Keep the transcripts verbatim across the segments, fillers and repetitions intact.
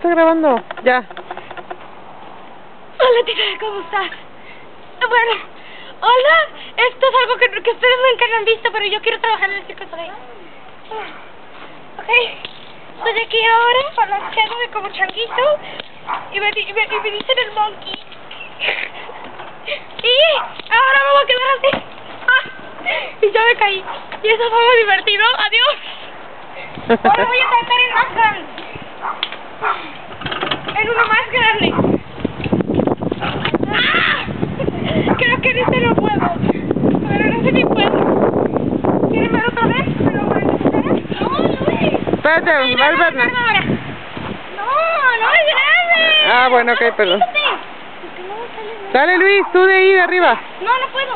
está grabando. Ya. Hola, tita, ¿cómo estás? Bueno, hola. Esto es algo que, que ustedes nunca han visto, pero yo quiero trabajar en el Circo du Soleil. Ok. Estoy aquí ahora, balanceándome como changuito. Y me, y me, y me dicen el monkey. Y ahora me voy a quedar así. Ah, y ya me caí. Y eso fue muy divertido. Adiós. Ahora voy a saltar en más grande. En uno más grande. ¡Ah! Creo que en este no puedo. Pero no sé si puedo. ¿Quieren ver otra vez? ¿Me lo voy a necesitar? No, no es. Espérate, va el Berna. No, no es grande. Ah, bueno, ok, perdón. Fíjate. Dale, Luis, tú de ahí de arriba. No, no puedo.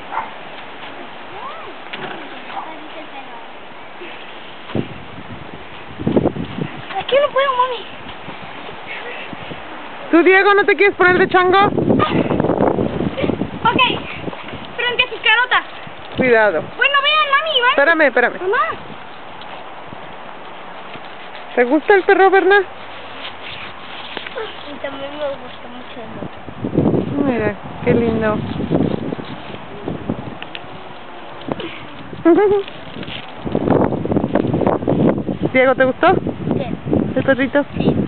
Aquí no puedo, mami. ¿Tú, Diego, no te quieres poner de chango? Ok. Frente a sus carotas. Cuidado. Bueno, vean, mami, van. Espérame, espérame. Mamá. ¿Te gusta el perro, Berna? Y también me gusta mucho el otro. Mira, qué lindo. Diego, ¿te gustó? ¿Qué? ¿El perrito? Sí.